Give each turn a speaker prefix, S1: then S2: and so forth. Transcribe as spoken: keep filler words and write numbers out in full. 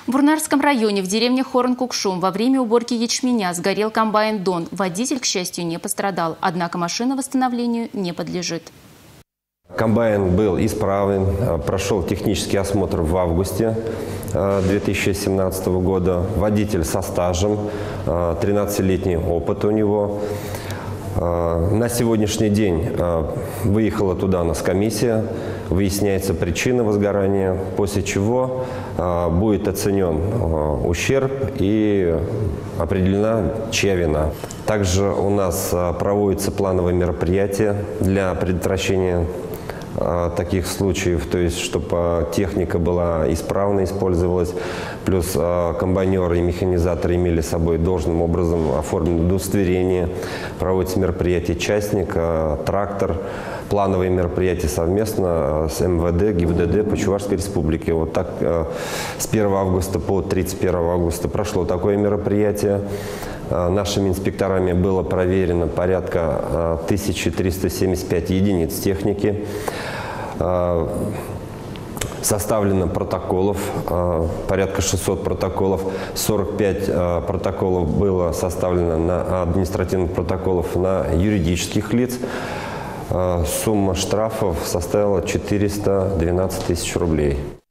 S1: В Бурнарском районе в деревне Хорн-Кукшум во время уборки ячменя сгорел комбайн «Дон». Водитель, к счастью, не пострадал, однако машина восстановлению не подлежит.
S2: Комбайн был исправен, прошел технический осмотр в августе две тысячи семнадцатого года. Водитель со стажем, тринадцатилетний опыт у него. На сегодняшний день выехала туда у нас комиссия, выясняется причина возгорания, после чего будет оценен ущерб и определена чья вина. Также у нас проводятся плановые мероприятия для предотвращения таких случаев, то есть чтобы техника была исправно использовалась, плюс комбайнеры и механизаторы имели с собой должным образом оформленное удостоверение, проводятся мероприятия частник, трактор, плановые мероприятия совместно с эм вэ дэ, гэ и вэ дэ дэ по Чувашской республике. Вот так с первого августа по тридцать первое августа прошло такое мероприятие. Нашими инспекторами было проверено порядка тысячи триста семьдесят пять единиц техники. Составлено протоколов, порядка шестисот протоколов, сорок пять протоколов было составлено на административных протоколов на юридических лиц. Сумма штрафов составила четыреста двенадцать тысяч рублей.